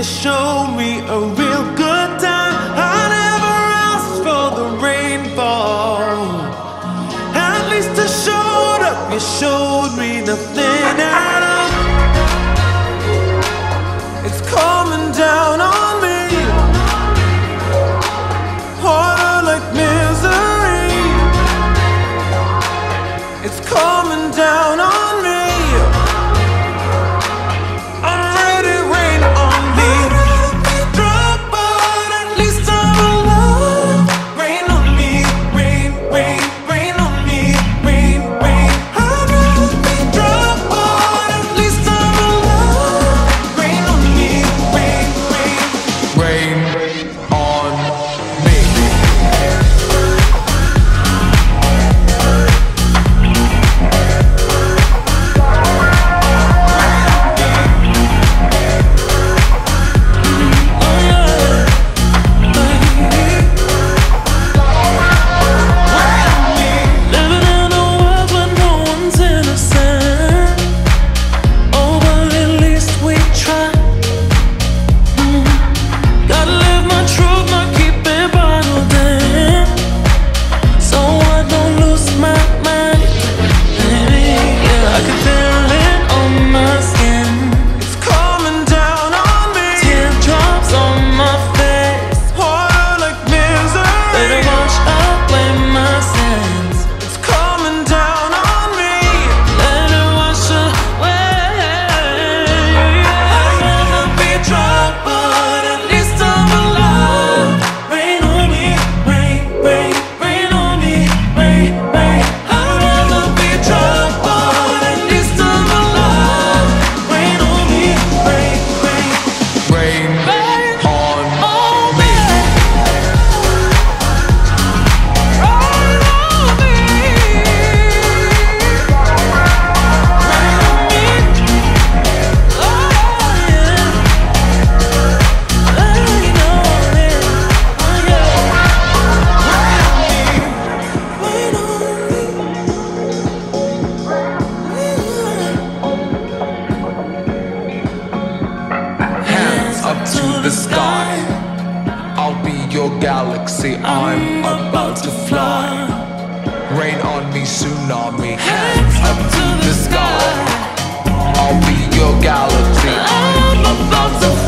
you showed me a real good time. I never asked for the rainfall. At least I showed up. You showed me nothing at all. It's coming down on me, harder like misery. It's coming down on me. I'm ready, rain on me. I'd rather be drunk, but at least I'm alive. Rain on me, rain, rain, rain on me, rain, rain. I'd rather be drunk, but at least I'm alive. Rain on me, rain, rain, Rain on me. living in a world where no one's innocent. Oh, but at least we try. Gotta live my truth, not keep it bottled in, so I don't lose my mind. Yeah, I can feel it on my skin. It's coming down on me. Teardrops on my face, harder like misery. Let it wash away my sins. It's coming down on me. Let it wash away. I'd rather be drunk, but at least I'm alive. Rain on me, rain, rain, rain on me, rain, rain. I'd rather be drunk, but at least I'm alive. Rain on me, rain, rain, Rain rain on on me. me. Rain on me. Rain on me. Oh yeah. Rain on it. Oh yeah. Rain on Hands up to the sky. I'll be your galaxy. I'm about to fly. Rain on me, tsunami. Hands up to the sky. I'll be your galaxy. I'm about to